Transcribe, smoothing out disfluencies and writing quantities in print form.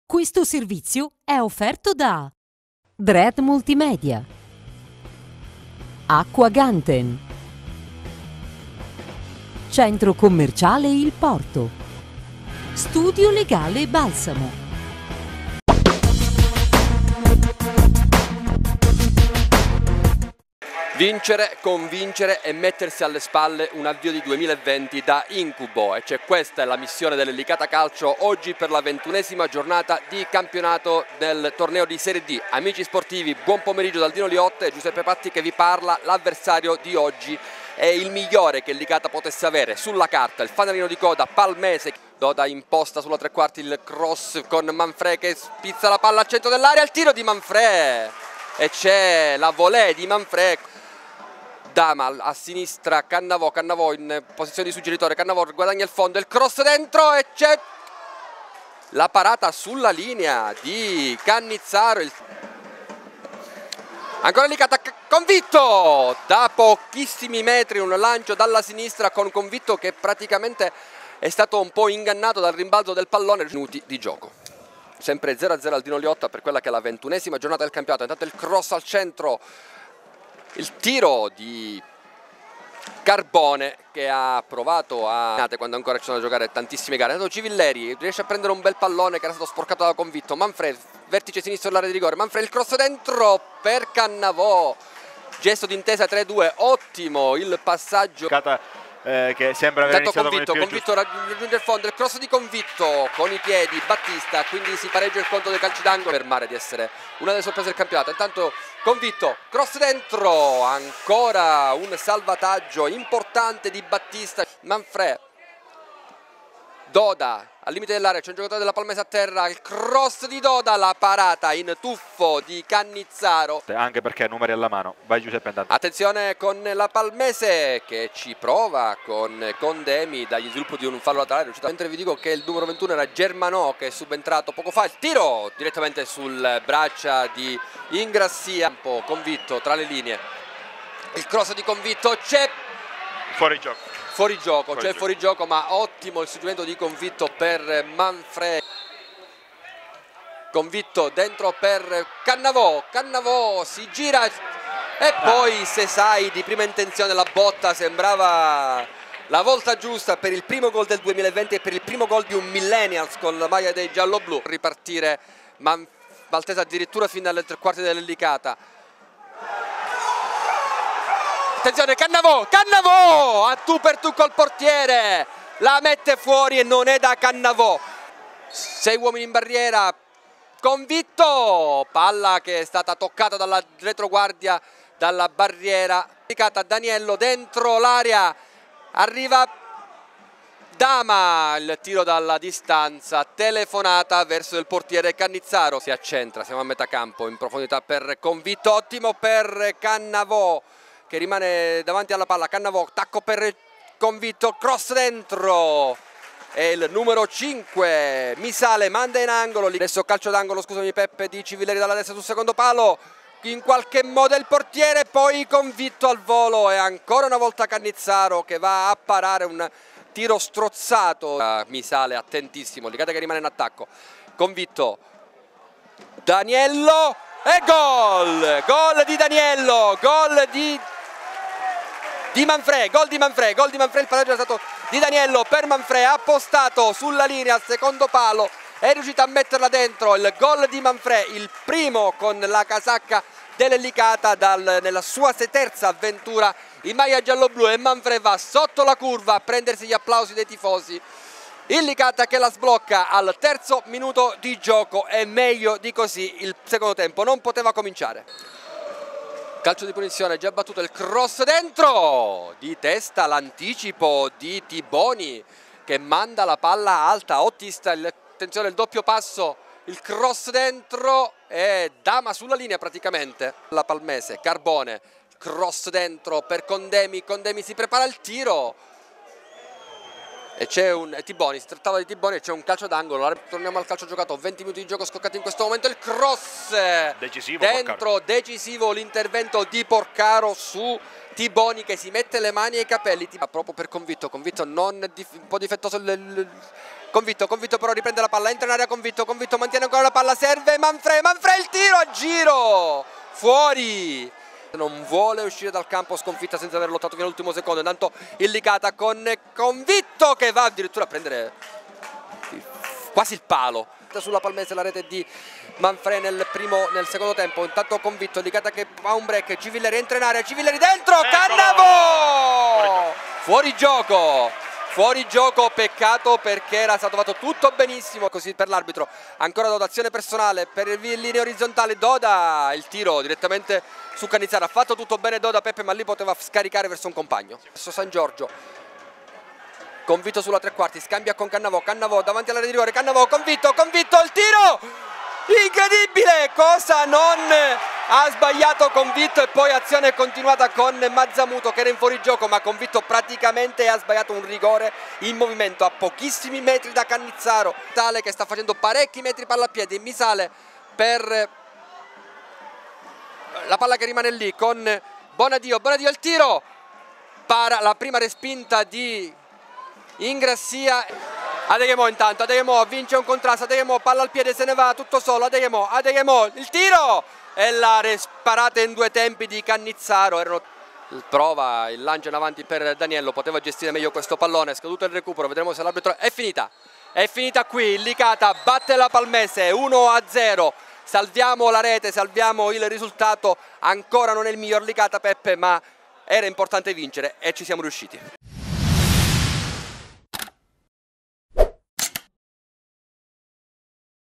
Questo servizio è offerto da Dread Multimedia, Acqua Ganten, Centro Commerciale Il Porto, Studio Legale Balsamo. Vincere, convincere e mettersi alle spalle un avvio di 2020 da incubo, e questa è la missione dell'Licata Calcio oggi per la 21esima giornata di campionato del torneo di Serie D. Amici sportivi, buon pomeriggio dal Dino Liotte e Giuseppe Patti che vi parla. L'avversario di oggi è il migliore che il Licata potesse avere sulla carta, il fanalino di coda Palmese. Doda imposta sulla tre quarti il cross con Manfred che spizza la palla al centro dell'area, il tiro di Manfred e c'è la volée di Manfred. Dama a sinistra, Cannavò in posizione di suggeritore, Cannavò guadagna il fondo, il cross dentro e c'è la parata sulla linea di Cannizzaro. Ancora Licata, Convitto da pochissimi metri, un lancio dalla sinistra con Convitto che praticamente è stato un po' ingannato dal rimbalzo del pallone. Minuti di gioco, sempre 0-0 al Dino Liotta per quella che è la 21esima giornata del campionato. Intanto il cross al centro, il tiro di Carbone che ha provato a quando ancora ci sono da giocare tantissime gare. Intanto Civilleri riesce a prendere un bel pallone che era stato sporcato da Convitto. Manfred, vertice sinistro dell'area di rigore, Manfred il cross dentro per Cannavò, gesto d'intesa 3-2, ottimo il passaggio che sembra aver iniziato Convitto raggiunge il fondo, il cross di Convitto con i piedi, Battista, quindi si pareggia il conto dei calci d'angolo, fermare di essere una delle sorprese del campionato. Intanto Convitto, cross dentro, ancora un salvataggio importante di Battista. Manfred, Doda al limite dell'area, c'è un giocatore della Palmese a terra, il cross di Doda, la parata in tuffo di Cannizzaro. Anche perché numeri alla mano. Vai Giuseppe intanto. Attenzione con la Palmese che ci prova con Condemi dagli sviluppo di un fallo laterale. Mentre vi dico che il numero 21 era Germanò che è subentrato poco fa. Il tiro direttamente sul braccia di Ingrassia, un po' Convitto tra le linee. Il cross di Convitto, c'è fuori gioco, ma ottimo il suggerimento di Convitto per Manfred. Convitto dentro per Cannavò si gira e poi Sesai di prima intenzione, la botta sembrava la volta giusta per il primo gol del 2020 e per il primo gol di un millennials con la maglia dei gialloblu. Ripartire Maltese addirittura fino alle tre quarti dell'Licata. Attenzione Cannavò a tu per tu col portiere, la mette fuori e non è da Cannavò. 6 uomini in barriera, Convitto, palla che è stata toccata dalla retroguardia, dalla barriera. Daniello dentro l'area, arriva Dama, il tiro dalla distanza, telefonata verso il portiere Cannizzaro. Si accentra, siamo a metà campo, in profondità per Convitto, ottimo per Cannavò che rimane davanti alla palla. Cannavò, tacco per Convitto, cross dentro e il numero 5 Misale manda in angolo. Adesso calcio d'angolo, scusami Peppe, di Civilleri dalla destra sul secondo palo, in qualche modo il portiere, poi Convitto al volo e ancora una volta Cannizzaro che va a parare un tiro strozzato. Misale attentissimo, Licata che rimane in attacco. Convitto, Daniello e gol di Daniello, gol di Manfred, il passaggio è stato di Daniello per Manfred, appostato sulla linea al secondo palo, è riuscito a metterla dentro, il gol di Manfred, il primo con la casacca dell'Licata nella sua terza avventura in maglia gialloblu, e Manfred va sotto la curva a prendersi gli applausi dei tifosi. Il Licata che la sblocca al terzo minuto di gioco e meglio di così il secondo tempo non poteva cominciare. Calcio di punizione già battuto, il cross dentro di testa, l'anticipo di Tiboni che manda la palla alta, ottista, attenzione il doppio passo, il cross dentro e Dama sulla linea praticamente. La Palmese, Carbone, cross dentro per Condemi si prepara il tiro. E c'è Tiboni, si trattava di Tiboni e c'è un calcio d'angolo. Torniamo al calcio giocato, 20 minuti di gioco scoccati in questo momento, il cross decisivo, dentro, decisivo l'intervento di Porcaro su Tiboni che si mette le mani ai capelli proprio per Convitto non un po' difettoso Convitto però riprende la palla, entra in area Convitto mantiene ancora la palla, serve Manfrè il tiro a giro, fuori. Non vuole uscire dal campo, sconfitta senza aver lottato fino all'ultimo secondo. Intanto il Licata con Convitto che va addirittura a prendere quasi il palo sulla Palmese, la rete di Manfrè nel secondo tempo. Intanto Convitto, Licata che fa un break, Civilleri entra in area, Civilleri dentro, Cannavò fuori gioco, peccato perché era stato fatto tutto benissimo. Così per l'arbitro, ancora dotazione personale per linee orizzontali, Doda il tiro direttamente su Cannizzaro, ha fatto tutto bene Doda, Peppe, ma lì poteva scaricare verso un compagno. Adesso San Giorgio, Convitto sulla tre quarti, scambia con Cannavò davanti all'area di rigore, Cannavò, Convitto il tiro incredibile, cosa non ha sbagliato Convitto, e poi azione continuata con Mazzamuto che era in fuorigioco, ma Convitto praticamente ha sbagliato un rigore in movimento a pochissimi metri da Cannizzaro, tale che sta facendo parecchi metri palla a piedi. Misale per la palla che rimane lì con Bonadio il tiro, para la prima respinta di Ingrassia. Adeyemo intanto, Adeyemo vince un contrasto, Adeyemo palla al piede, se ne va tutto solo, Adeyemo il tiro e la parata in due tempi di Cannizzaro. Prova il lancio in avanti per Daniello, poteva gestire meglio questo pallone, è scaduto il recupero, vedremo se l'arbitro è finita qui. Il Licata batte la Palmese 1-0, salviamo la rete, salviamo il risultato. Ancora non è il miglior Licata, Peppe, ma era importante vincere e ci siamo riusciti.